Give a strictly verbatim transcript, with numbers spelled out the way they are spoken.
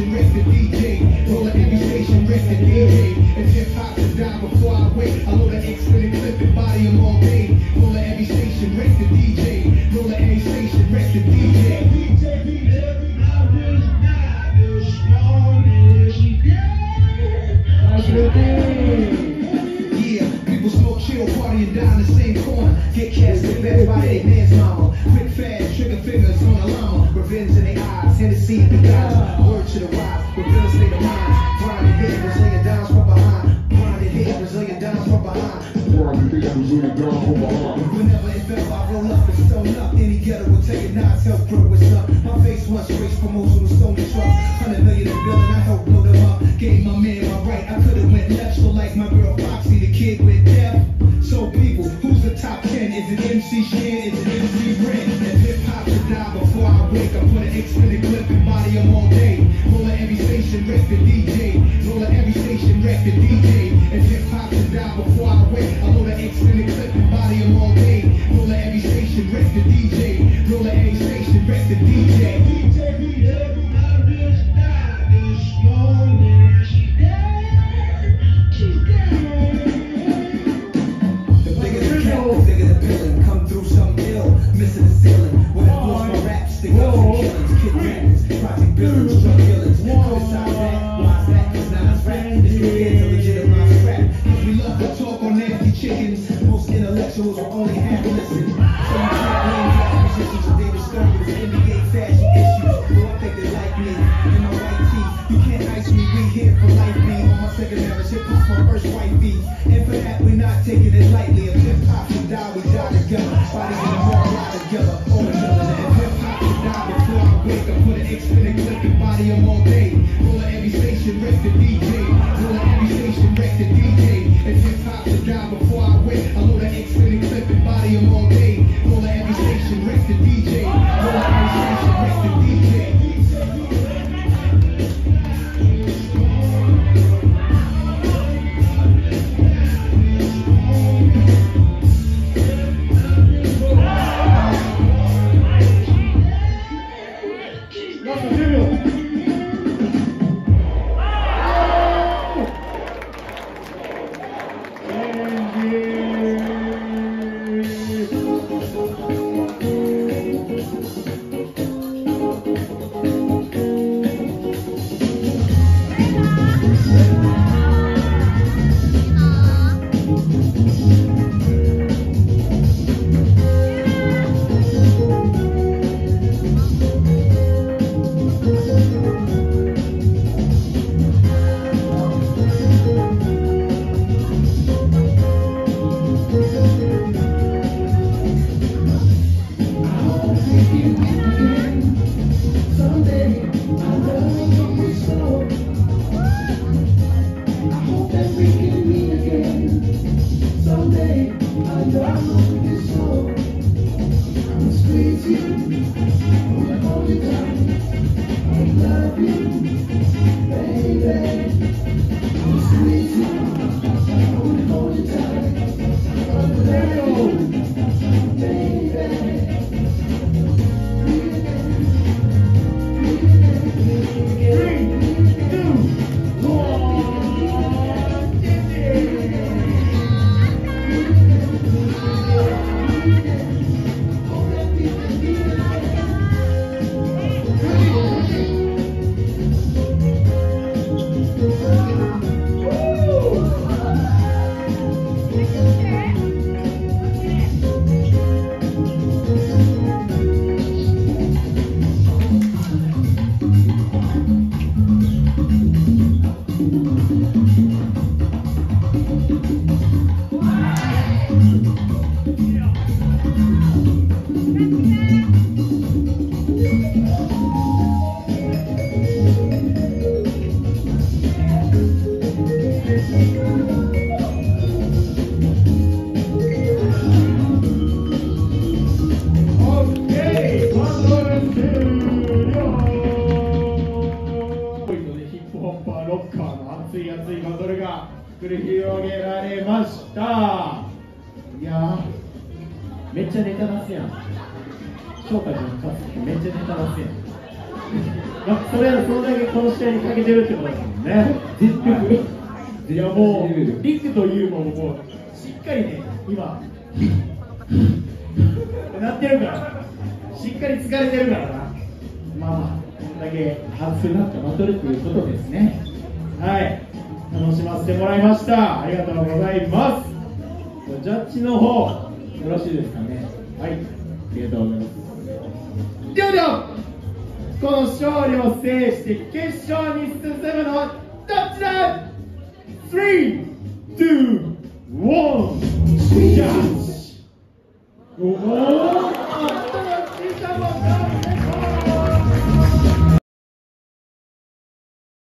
station, wreck the D J. Roll at every station, wreck the D J. If hip hop to die before I wait, I load an X with a clip and body them all day. Roll at every station, wreck the D J. Roll at every station, wreck the D J. D J beat every hour, night, this morning, yeah, people smoke, chill, partying down the same corner. Get casted back by their man's mama. Quick, fast, trigger fingers on the llama. Revenge in their eyes, Hennessy in the guys. Word to the wise, reveal a state of mind. Grinding hit, Brazilian downs from behind. Grinding hit, Brazilian downs from behind. Grinding hit, Brazilian downs from behind. Whenever it fell, I roll up and stone up. Any ghetto will take a notch, help grow what's up. My face once race promotion with Stony trucks. Hundred million in billing, I helped blow them up. Gave my man my right, I could've went left. So like my girl Foxy, the kid with death. So people, who's the top ten? Is it M C Shan? Is it M C Ren? If hip hop should die before I wake, I put an X in the clip and body them all day. Roll at every station, wreck the D J. Roll at every station, wreck the D J. If hip hop should die before I wake, I load an X in the clip and body them all day. Roll at every station, wreck the D J. Roll at every station, wreck the D J. D J beat every hour, this night, this morning, she dead, she's dead. The bigger the cat, the bigger the villain. Come through something ill, missing the ceiling. When I blow my raps, stick up and killings, kid rappers, project buildings, drug killings. Criticize that, why's that? Cause now it's rap. It's prepared to legitimize rap. Cause we love to talk on empty chickens. Most intellectuals will only half listen. So you can't blame black musicians and David Stern with his N B A fashion issues. Well, I think they like me in my white tee. You can't ice me, we here for life B. On my second marriage, hip hop my first white B. And for that, we're not taking it lightly. If hip hop should die, we die together. Bodies in the mall, lie together. All together. If hip hop should die before I wake, I put an X in the clip and body them all day. Roll at every station, wreck the D J. Roll at every station, wreck the D J. If hip hop should die before I wake, I load an X in the clip and body them all day. Roll at every station, wreck the D J. Roll at every station, wreck the D J. めっちゃネタ出すやん。翔太君のカスめっちゃネタ出すやん。 まあ、それはそのだけこの試合にかけてるってことですもんね。実力。いやもう、リクというももう、しっかりね、今、なってるから、しっかり疲れてるからな。まあまあ、こんだけ熱くなってまとるということですね。はい、楽しませてもらいました。ありがとうございます。ジャッジの方、よろしいですかね。はい、ありがとうございます。ではでは、この勝利を制して決勝に進むのはどっちだ ?スリー、ツー、